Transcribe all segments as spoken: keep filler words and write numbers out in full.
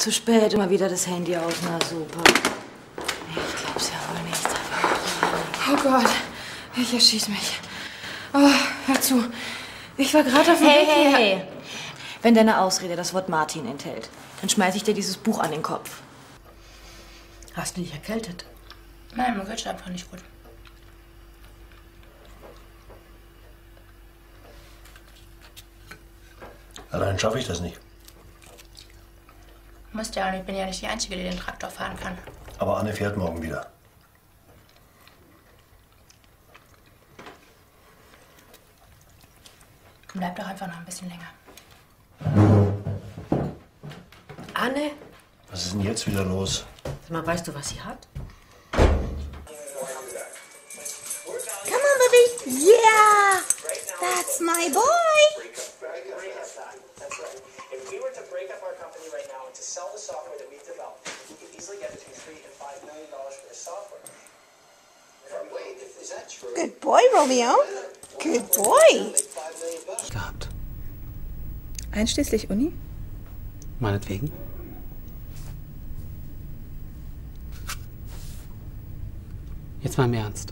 Zu spät, immer wieder das Handy aus, na super. Ich glaub's ja wohl nicht. Oh Gott, ich erschieß mich. Oh, hör zu. Ich war gerade auf dem Hey, Weg hey, her. hey. Wenn deine Ausrede das Wort Martin enthält, dann schmeiß ich dir dieses Buch an den Kopf. Hast du dich erkältet? Nein, mir geht's einfach nicht gut. Allein schaffe ich das nicht. Musst ja, und ich bin ja nicht die Einzige, die den Traktor fahren kann. Aber Anne fährt morgen wieder. Bleib doch einfach noch ein bisschen länger. Anne? Was ist denn jetzt wieder los? Sag mal, weißt du, was sie hat? Come on, baby. Yeah! That's my boy! If we were to break up our company right now and to sell the software that we've developed, we could easily get between three and five million dollars for the software. Wait, is that true? Good boy, Romeo. Good boy. Gehabt. Einschließlich Uni? Meinetwegen. Jetzt mal im Ernst.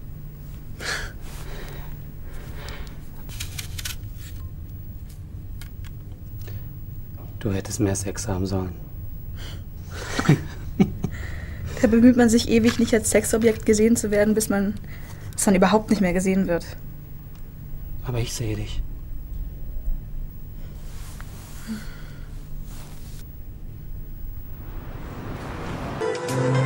Du hättest mehr Sex haben sollen. Da bemüht man sich ewig, nicht als Sexobjekt gesehen zu werden, bis man bis dann überhaupt nicht mehr gesehen wird. Aber ich sehe dich. Thank you.